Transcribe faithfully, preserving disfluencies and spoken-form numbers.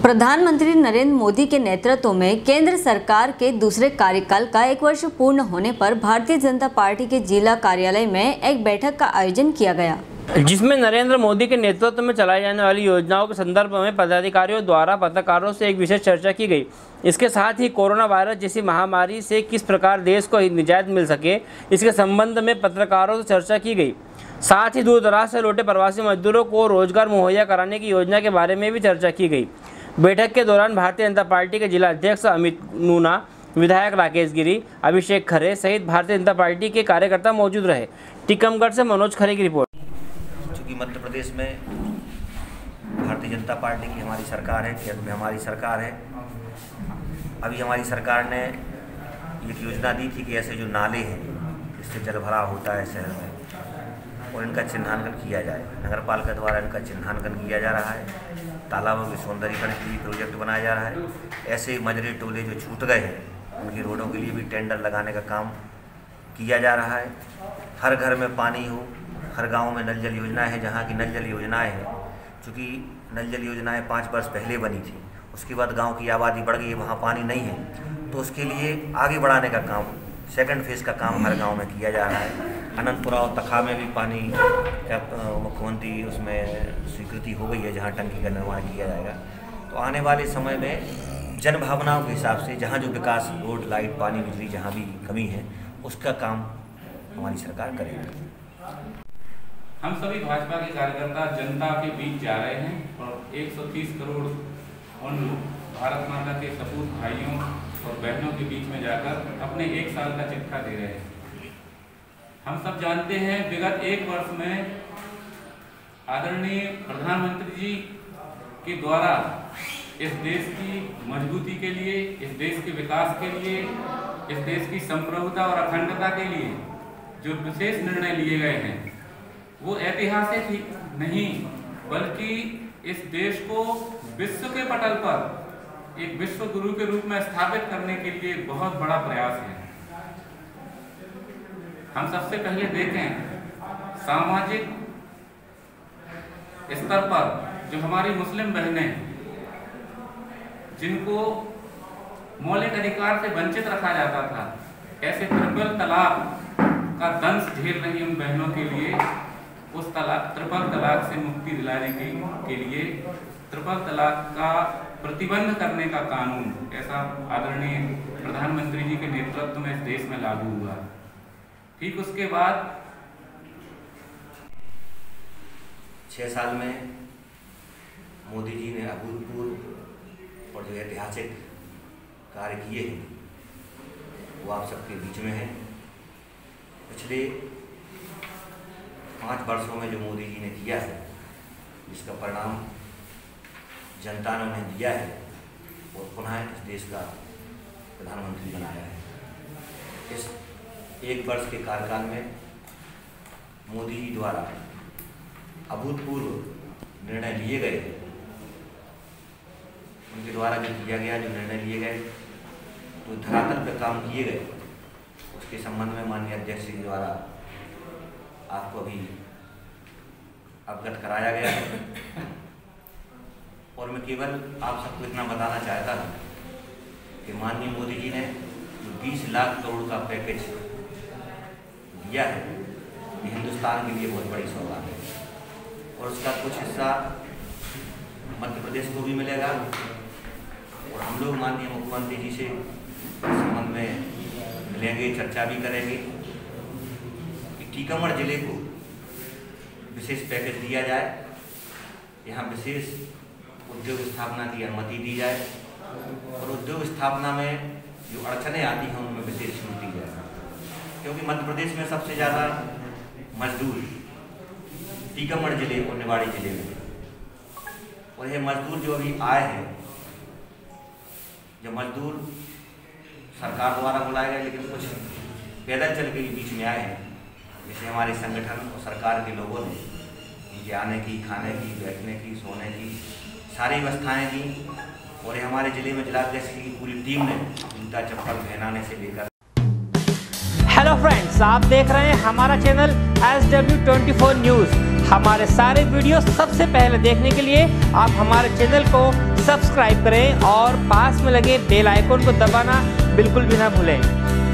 प्रधानमंत्री नरेंद्र मोदी के नेतृत्व में केंद्र सरकार के दूसरे कार्यकाल का एक वर्ष पूर्ण होने पर भारतीय जनता पार्टी के जिला कार्यालय में एक बैठक का आयोजन किया गया, जिसमें नरेंद्र मोदी के नेतृत्व में चलाई जाने वाली योजनाओं के संदर्भ में पदाधिकारियों द्वारा पत्रकारों से एक विशेष चर्चा की गई। इसके साथ ही कोरोना वायरस जैसी महामारी से किस प्रकार देश को निजात मिल सके, इसके संबंध में पत्रकारों से चर्चा की गई। साथ ही दूर दराज से लौटे प्रवासी मजदूरों को रोजगार मुहैया कराने की योजना के बारे में भी चर्चा की गई। बैठक के दौरान भारतीय जनता पार्टी के जिला अध्यक्ष अमित नूना, विधायक राकेश गिरी, अभिषेक खरे सहित भारतीय जनता पार्टी के कार्यकर्ता मौजूद रहे। टीकमगढ़ से मनोज खरे की रिपोर्ट। चूँकि मध्य प्रदेश में भारतीय जनता पार्टी की हमारी सरकार है, केंद्र में हमारी सरकार है। अभी हमारी सरकार ने एक योजना दी थी कि ऐसे जो नाले हैं जिससे जल भराव होता है शहर में, और इनका चिन्हांकन किया जाए। नगर पालिका द्वारा इनका चिन्हांकन किया जा रहा है। तालाबों के सौंदर्यीकरण के लिए प्रोजेक्ट बनाया जा रहा है। ऐसे मजरे टोले जो छूट गए हैं उनकी रोडों के लिए भी टेंडर लगाने का काम किया जा रहा है। हर घर में पानी हो, हर गांव में नल जल योजना है। जहां की नल जल योजनाएं हैं, चूँकि नल जल योजनाएं पाँच वर्ष पहले बनी थी, उसके बाद गाँव की आबादी बढ़ गई, वहाँ पानी नहीं है, तो उसके लिए आगे बढ़ाने का काम, सेकंड फेज़ का काम हर गांव में किया जा रहा है। अनंतपुरा और तखा में भी पानी का मुख्यमंत्री उसमें स्वीकृति हो गई है, जहां टंकी का निर्माण किया जाएगा। तो आने वाले समय में जन भावनाओं के हिसाब से जहां जो विकास, रोड, लाइट, पानी, बिजली जहां भी कमी है, उसका काम हमारी सरकार करेगी। हम सभी भाजपा के कार्यकर्ता जनता के बीच जा रहे हैं और एक सौ तीस करोड़ उन भारत माता के सपूत भाइयों और बहनों के बीच में जाकर अपने एक साल का चिट्ठा दे रहे हैं। हम सब जानते हैं विगत एक वर्ष में आदरणीय प्रधानमंत्री जी के द्वारा इस देश की मजबूती के लिए, इस देश के विकास के लिए, इस देश की संप्रभुता और अखंडता के लिए जो विशेष निर्णय लिए गए हैं, वो ऐतिहासिक ही नहीं बल्कि इस देश को विश्व के पटल पर एक विश्व गुरु के रूप में स्थापित करने के लिए बहुत बड़ा प्रयास है। हम सबसे पहले देखें सामाजिक स्तर पर जो हमारी मुस्लिम बहनें, जिनको मौलिक अधिकार से वंचित रखा जाता था, ऐसे ट्रिपल तलाक का दंश झेल रही उन बहनों के लिए उस तलाक ट्रिपल तलाक से मुक्ति दिलाने के, के लिए ट्रिपल तलाक का प्रतिबंध करने का कानून, ऐसा आदरणीय प्रधानमंत्री जी के नेतृत्व में इस देश में लागू हुआ। ठीक उसके बाद छः साल में मोदी जी ने अभूतपूर्व और जो ऐतिहासिक कार्य किए हैं वो आप सबके बीच में हैं। पिछले पाँच वर्षों में जो मोदी जी ने किया है, जिसका परिणाम जनता ने उन्हें दिया है और पुनः इस देश का प्रधानमंत्री बनाया है। इस एक वर्ष के कार्यकाल में मोदी जी द्वारा अभूतपूर्व निर्णय लिए गए, उनके द्वारा जो किया गया, जो निर्णय लिए गए, जो धरातल पर काम किए गए, उसके संबंध में माननीय अध्यक्ष जी द्वारा आपको अभी अवगत कराया गया है। और मैं केवल आप सबको इतना बताना चाहता हूँ कि माननीय मोदी जी ने जो बीस लाख करोड़ का पैकेज दिया है, ये हिंदुस्तान के लिए बहुत बड़ी सौगात है। और उसका कुछ हिस्सा मध्य प्रदेश को भी मिलेगा। और हम लोग माननीय मुख्यमंत्री जी से इस संबंध में मिलेंगे, चर्चा भी करेंगे कि टीकमगढ़ जिले को विशेष पैकेज दिया जाए, यहाँ विशेष उद्योग स्थापना की अनुमति दी जाए और उद्योग स्थापना में जो अड़चनें आती हैं उनमें विशेष छूट दी जाए। क्योंकि मध्य प्रदेश में सबसे ज़्यादा मजदूर टीकमगढ़ जिले और निवाड़ी जिले में, और ये मजदूर जो अभी आए हैं, जो मजदूर सरकार द्वारा बुलाए गए, लेकिन कुछ पैदल चल के बीच में आए हैं, जिसे हमारे संगठन और सरकार के लोगों ने इनके आने की, खाने की, बैठने की, सोने की सारी व्यवस्थाएं दी। और हमारे जिले में जिलाध्यक्ष की पूरी टीम ने जूता चप्पल पहनाने से लेकर। हेलो फ्रेंड्स, आप देख रहे हैं हमारा channel S W twenty four news. हमारे सारे वीडियो सबसे पहले देखने के लिए आप हमारे चैनल को सब्सक्राइब करें और पास में लगे बेल आइकन को दबाना बिल्कुल भी ना भूलें।